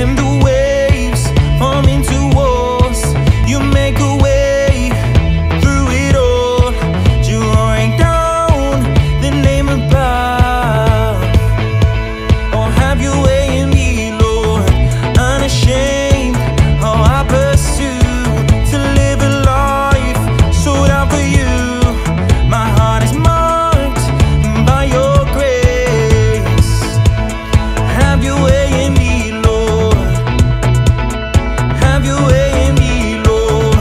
when the waves form into wars, you make a way through it all. Drawing down the name above. Oh, have your way in me, Lord. Unashamed, oh, I pursue to live a life sold out for you. My heart is marked by your grace. Have your way in me, Lord. Have your way in me, Lord.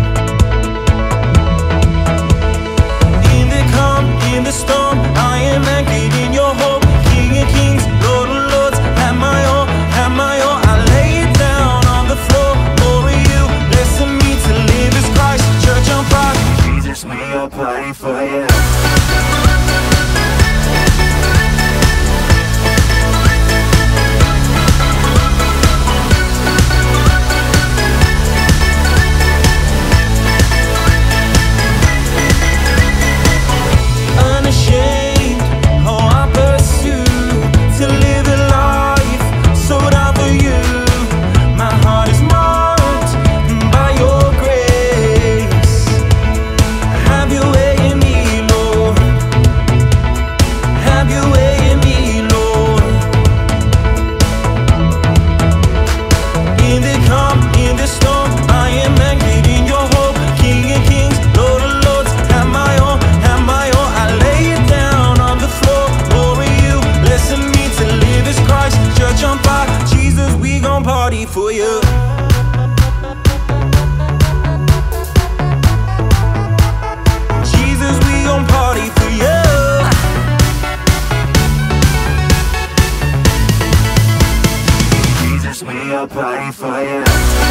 In the calm, in the storm, I am anchored in your hope. King of kings, Lord of lords, have my all, have my all. I lay it down on the floor for you. Listen me to live as Christ, church on fire. Jesus, we are party for you. Unashamed, oh, I pursue to live a life sold out for you. My heart is marked by your grace. Have your way in me, Lord. Have your way in me, Lord. In the calm, in the storm, I am anchored in your hope. King of kings, Lord of lords, have my all, have my all. I lay it down on the floor for you. Listen me to live as Christ, church on fire. Jesus, we gon' party for you. Jesus, we gon' party for you. Jesus, we gon' party for you.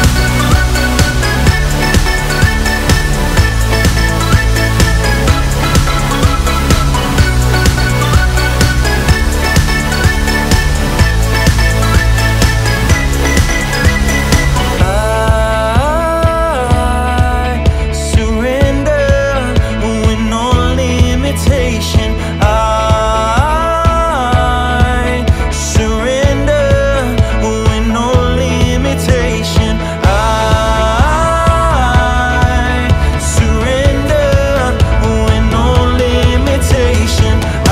I surrender with no limitation. I surrender with no limitation. I surrender with no limitation. I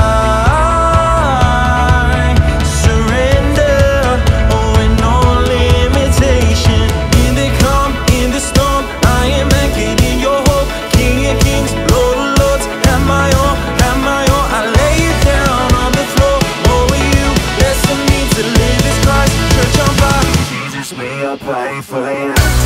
surrender with no limitation. In the calm, in the storm, I am anchored in your hope. King of kings, Lord of lords, have my all, have my all. I lay it down on the floor over you. Listen me to live as Christ, church on fire. Jesus, we are party for you.